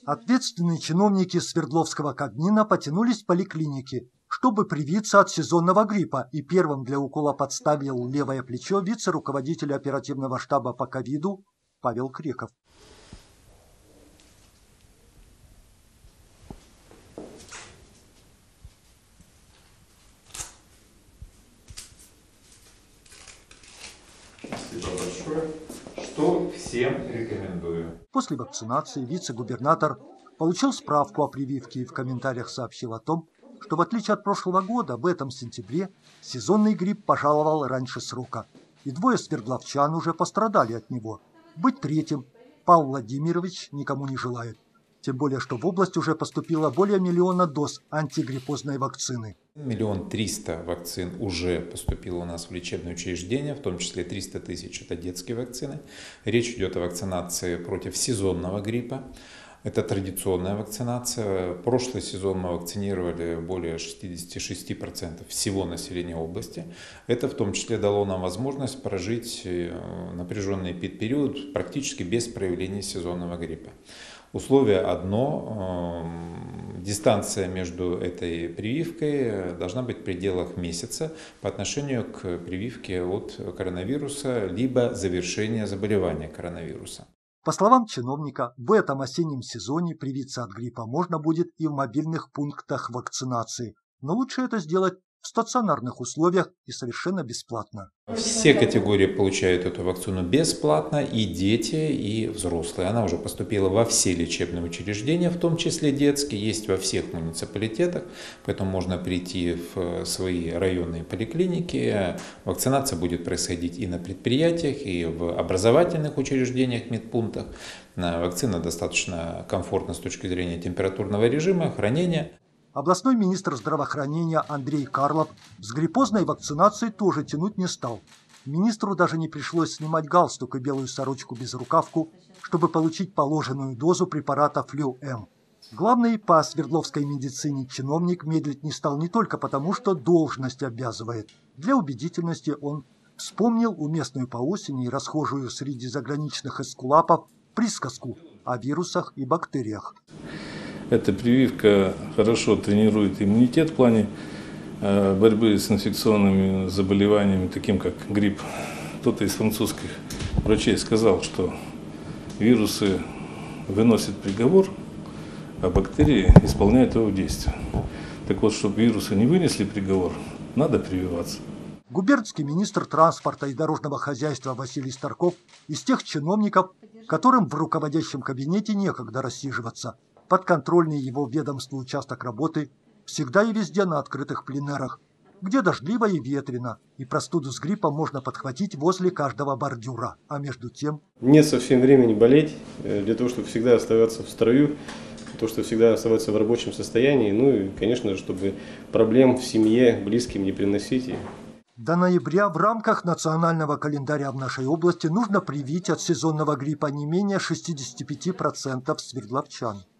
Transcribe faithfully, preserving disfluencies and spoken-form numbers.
Ответственные чиновники Свердловского Кабмина потянулись в поликлинике, чтобы привиться от сезонного гриппа, и первым для укола подставил левое плечо вице-руководитель оперативного штаба по ковиду Павел Креков. Спасибо большое, что всем рекомендую. После вакцинации вице-губернатор получил справку о прививке и в комментариях сообщил о том, что в отличие от прошлого года, в этом сентябре сезонный грипп пожаловал раньше срока, и двое свердловчан уже пострадали от него. Быть третьим Павел Владимирович никому не желает. Тем более, что в область уже поступило более миллиона доз антигриппозной вакцины. Миллион триста вакцин уже поступило у нас в лечебные учреждения, в том числе триста тысяч это детские вакцины. Речь идет о вакцинации против сезонного гриппа. Это традиционная вакцинация. Прошлый сезон мы вакцинировали более шестидесяти шести процентов всего населения области. Это в том числе дало нам возможность прожить напряженный период практически без проявления сезонного гриппа. Условие одно, э, дистанция между этой прививкой должна быть в пределах месяца по отношению к прививке от коронавируса, либо завершения заболевания коронавируса. По словам чиновника, в этом осеннем сезоне привиться от гриппа можно будет и в мобильных пунктах вакцинации, но лучше это сделать в стационарных условиях и совершенно бесплатно. Все категории получают эту вакцину бесплатно, и дети, и взрослые. Она уже поступила во все лечебные учреждения, в том числе детские, есть во всех муниципалитетах, поэтому можно прийти в свои районные поликлиники. Вакцинация будет происходить и на предприятиях, и в образовательных учреждениях, медпунктах. Вакцина достаточно комфортна с точки зрения температурного режима, хранения. Областной министр здравоохранения Андрей Карлов с гриппозной вакцинацией тоже тянуть не стал. Министру даже не пришлось снимать галстук и белую сорочку-безрукавку, чтобы получить положенную дозу препарата Флю-М. Главный по свердловской медицине чиновник медлить не стал не только потому, что должность обязывает. Для убедительности он вспомнил уместную по осени и расхожую среди заграничных эскулапов присказку о вирусах и бактериях. Эта прививка хорошо тренирует иммунитет в плане борьбы с инфекционными заболеваниями, таким как грипп. Кто-то из французских врачей сказал, что вирусы выносят приговор, а бактерии исполняют его действие. Так вот, чтобы вирусы не вынесли приговор, надо прививаться. Губернский министр транспорта и дорожного хозяйства Василий Старков из тех чиновников, которым в руководящем кабинете некогда рассиживаться. Подконтрольный его ведомству участок работы всегда и везде на открытых пленэрах, где дождливо и ветрено, и простуду с гриппом можно подхватить возле каждого бордюра. А между тем... Нет совсем времени болеть, для того, чтобы всегда оставаться в строю, для того, чтобы всегда оставаться в рабочем состоянии, ну и, конечно, чтобы проблем в семье близким не приносить. До ноября в рамках национального календаря в нашей области нужно привить от сезонного гриппа не менее шестидесяти пяти процентов свердловчан.